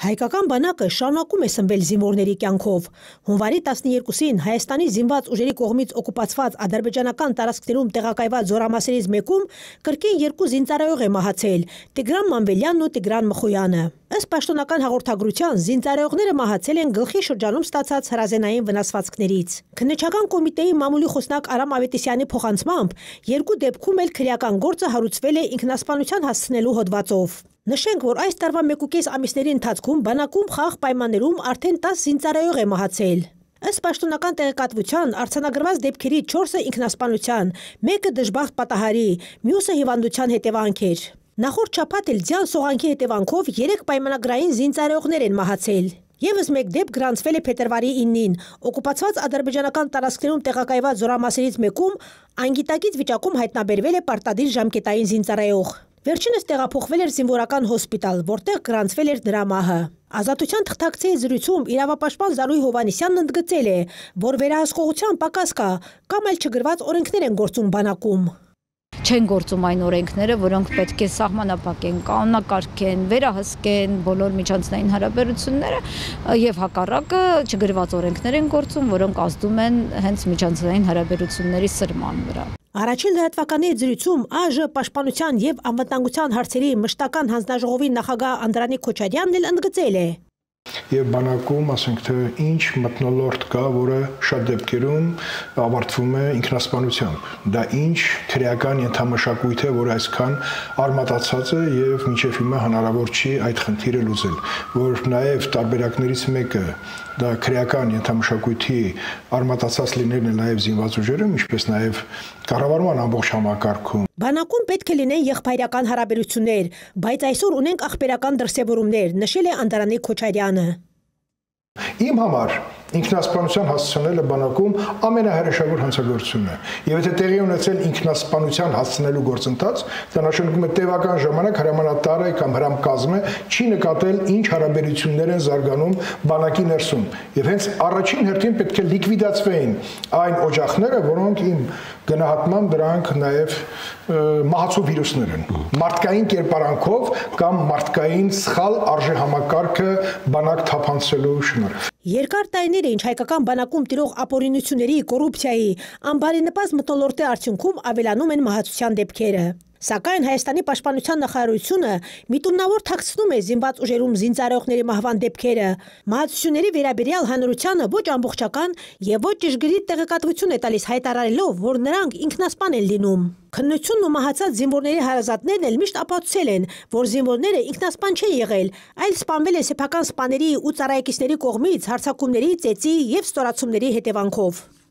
Հայկական բանակը շարունակում է սնվել զինվորների կյանքով։ Հունվարի 12-ին Հայաստանի զինված ուժերի կողմից օկուպացված ադրբեջանական տարածքներում տեղակայված զորամասերից մեկում կրկին երկու զինծառայող է մահացել՝ Տիգրան Մանվելյանն ու Տիգրան Մխոյանը։ Ըստ պաշտոնական հաղորդագրության, զինծառայողները մահացել են գլխի շրջանում ստացած հրազենային վնասվածքներից։ Քննչական կոմիտեի մամուլի խոսնակ Արամ Ավետիսյանի փոխանցմամբ, երկու դեպքում էլ քրեական գործը հարուցվել է ինքնասպանության հասցնելու հոդվածով։ Նշենք, որ այս տարվա 1.5 ամիսների ընթացքում բանակում խաղաղ պայմաններում արդեն 10 զինծառայող է մահացել։ Ըստ պաշտոնական տեղեկատվության, արձանագրված դեպքերի 4-ը ինքնասպանության, 1-ը դժբախտ պատահարի, մյուսը հիվանդության հետևանք էր։ Նախորդ շաբաթ էլ ձյան սողանքի հետևանքով 3 պայմանագրային զինծառայողներ են մահացել։ Եվս մեկ դեպք գրանցվել է փետրվարի 9-ին, օկուպացված ադրբեջանական տարածքներում տեղակայված զորամասերից մեկում անգիտակից վիճակում հայտնաբերվել է պարտադիր ժամկետային զինծառայող։ Վերջինս տեղափոխվել էր զինվորական հոսպիտալ, որտեղ գրանցվել էր նրա մահը։ Ազատության թղթակցի զրույցում իրավապաշտպան Զարուհի Հովհաննիսյանն ընդգծել է, որ վերահսկողության պակաս կա կամ այլ չգրված օրենքներ են գործում բանակում։ Չեն գործում այն օրենքները, որոնք պետք է սահմանափակեն, կանոնակարգեն, վերահսկեն բոլոր միջանցային հարաբերությունները եւ հակառակը չգրված օրենքներ են գործում, որոնք ազդում են հենց միջանցային հարաբերությունների սրման վրա։ Առաջին լրատվականի զրույցում ԱԺ պաշտպանության եւ անվտանգության հարցերի մշտական հանձնաժողովի նախագահ Անդրանիկ Քոչարյանն էլ ընդգծել է. Եվ բանակում, ասենք թե ինչ մթնոլորտ կա, որը շատ դեպքերում ավարտվում է ինքնասպանությամբ։ Դա ինչ քրեական ենթամշակույթ է, որը այսքան արմատացած է եւ մինչեւ հիմա հնարավոր չի այդ խնդիրը լուծել, որ նաեւ տարբերակներից մեկը դա քրեական ենթամշակույթի արմատացած լինելն է նաեւ զինված ուժերում, ինչպես նաեւ կառավարման ամբողջ համակարգում։ Բանակում պետք է լինեն եղբայրական հարաբերություններ, բայց այսօր ունենք ախպերական դրսևորումներ, նշել է Անդրանիկ Քոչարյանը։ Իմ համար ինքնասպանության հասցնելը բանակում ամենահրաշավոր հանցագործությունն է։ Եվ եթե տեղի ունեցել ինքնասպանության հասցնելու գործընթաց, դա նշանակում է տևական ժամանակ հրամանատարը կամ հրամկազմը չի նկատել ինչ հարաբերություններ են զարգանում բանակի ներսում։ Եվ հենց առաջին հերթին պետք է լիկվիդացվեին այն օջախները, որոնք իմ գնահատմամբ դրանք նաև մահացու վիրուսներ են։ Մարդկային կերպարանքով կամ մարդկային սխալ արժեհամակարգը բանակ թափանցելու շնորհիվ։ Երկար տարիներ է, ինչ հայկական բանակում տիրող ապօրինությունների, կոռուպցիայի, անբարենպաստ մթնոլորտի արդյունքում ավելանում են մահացության դեպքերը։ Սակայն Հայաստանի պաշտպանության նախարարությունը միտումնավոր թաքցնում է զինված ուժերում զինծառայողների մահվան դեպքերը։ Մահացությունների վերաբերյալ հանրությանը ոչ ամբողջական եւ ոչ ճշգրիտ տեղեկատվություն է տալիս, հայտարարելով, որ նրանք ինքնասպան են լինում։ Քննությունն ու մահացած զինվորների հարազատներն էլ միշտ ապացուցել են, որ զինվորները ինքնասպան չեն եղել, այլ սպանվել են սեփական սպաների ու ծառայեկիցների կողմից հարձակումների, ծեծի եւ ստորացումների հետևանքով։